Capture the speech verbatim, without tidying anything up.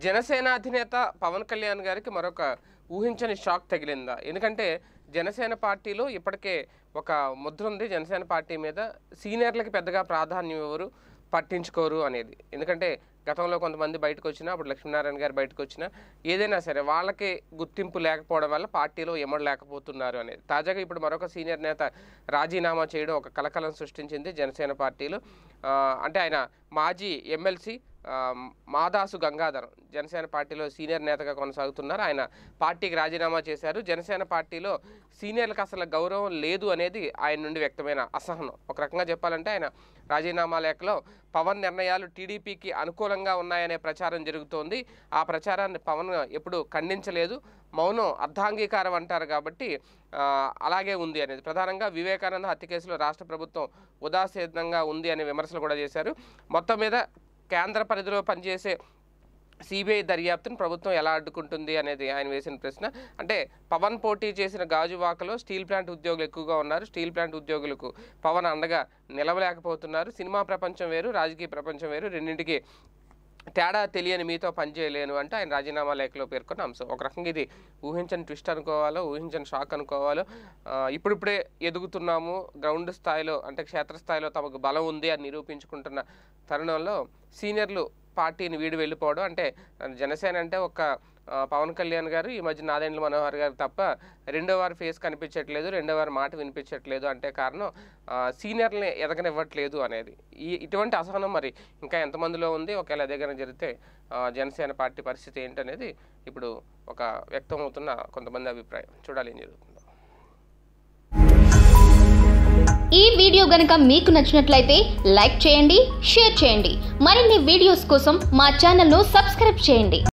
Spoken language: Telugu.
జనసేన అధినేత పవన్ కళ్యాణ్ గారికి మరొక ఊహించని షాక్ తగిలిందా? ఎందుకంటే జనసేన పార్టీలో ఇప్పటికే ఒక ముద్ర ఉంది జనసేన పార్టీ మీద, సీనియర్లకి పెద్దగా ప్రాధాన్యం ఎవరు పట్టించుకోరు అనేది. ఎందుకంటే గతంలో కొంతమంది బయటకు వచ్చినా, అప్పుడు లక్ష్మీనారాయణ గారు బయటకు వచ్చినా, ఏదైనా సరే వాళ్ళకి గుర్తింపు లేకపోవడం వల్ల పార్టీలో ఎమడలేకపోతున్నారు అనేది. తాజాగా ఇప్పుడు మరొక సీనియర్ నేత రాజీనామా చేయడం ఒక కలకలం సృష్టించింది జనసేన పార్టీలో. అంటే ఆయన మాజీ ఎమ్మెల్సీ మాదాసు గంగాధరం జనసేన పార్టీలో సీనియర్ నేతగా కొనసాగుతున్నారు. ఆయన పార్టీకి రాజీనామా చేశారు. జనసేన పార్టీలో సీనియర్లకు అసలు గౌరవం లేదు అనేది ఆయన నుండి వ్యక్తమైన అసహనం. ఒక రకంగా చెప్పాలంటే ఆయన రాజీనామా లేఖలో పవన్ నిర్ణయాలు టీడీపీకి అనుకూలంగా ఉన్నాయనే ప్రచారం జరుగుతోంది. ఆ ప్రచారాన్ని పవన్ ఎప్పుడు ఖండించలేదు. మౌనం అర్ధాంగీకారం అంటారు కాబట్టి అలాగే ఉంది అనేది. ప్రధానంగా వివేకానంద హత్య కేసులో రాష్ట్ర ప్రభుత్వం ఉదాసీనంగా ఉంది అనే విమర్శలు కూడా చేశారు. మొత్తం మీద కేంద్ర పరిధిలో పనిచేసే సిబిఐ దర్యాప్తును ప్రభుత్వం ఎలా అడ్డుకుంటుంది అనేది ఆయన వేసిన ప్రశ్న. అంటే పవన్ పోటీ చేసిన గాజువాకలో స్టీల్ ప్లాంట్ ఉద్యోగులు ఎక్కువగా ఉన్నారు. స్టీల్ ప్లాంట్ ఉద్యోగులకు పవన్ అండగా నిలవలేకపోతున్నారు. సినిమా ప్రపంచం వేరు, రాజకీయ ప్రపంచం వేరు, రెండింటికి తేడా తెలియని మీతో పనిచేయలేను అంటే ఆయన రాజీనామా లేఖలో పేర్కొన్న అంశం. ఒక రకంగా ఇది ఊహించని ట్విస్ట్ అనుకోవాలో, ఊహించని షాక్ అనుకోవాలో. ఇప్పుడిప్పుడే ఎదుగుతున్నాము, గ్రౌండ్ స్థాయిలో అంటే క్షేత్రస్థాయిలో తమకు బలం ఉంది అని నిరూపించుకుంటున్న తరుణంలో సీనియర్లు పార్టీని వీడి వెళ్ళిపోవడం, అంటే జనసేన అంటే ఒక పవన్ కళ్యాణ్ గారు, ఈ మధ్య నాదెండ్ల మనోహర్ గారు తప్ప రెండో వారి ఫేస్ కనిపించట్లేదు, రెండో వారి మాట వినిపించట్లేదు అంటే కారణం సీనియర్ని ఎదగనివ్వట్లేదు అనేది. ఈ ఇటువంటి అసహనం మరి ఇంకా ఎంతమందిలో ఉంది, ఒకవేళ ఎదగని జరిగితే జనసేన పార్టీ పరిస్థితి ఏంటనేది ఇప్పుడు ఒక వ్యక్తమవుతున్న కొంతమంది అభిప్రాయం. చూడాలి ఏం జరుగుతుందో. ఈ వీడియో గనుక మీకు నచ్చినట్లయితే లైక్ చేయండి, షేర్ చేయండి. మరిన్ని వీడియోస్ కోసం మా ఛానల్ను సబ్స్క్రైబ్ చేయండి.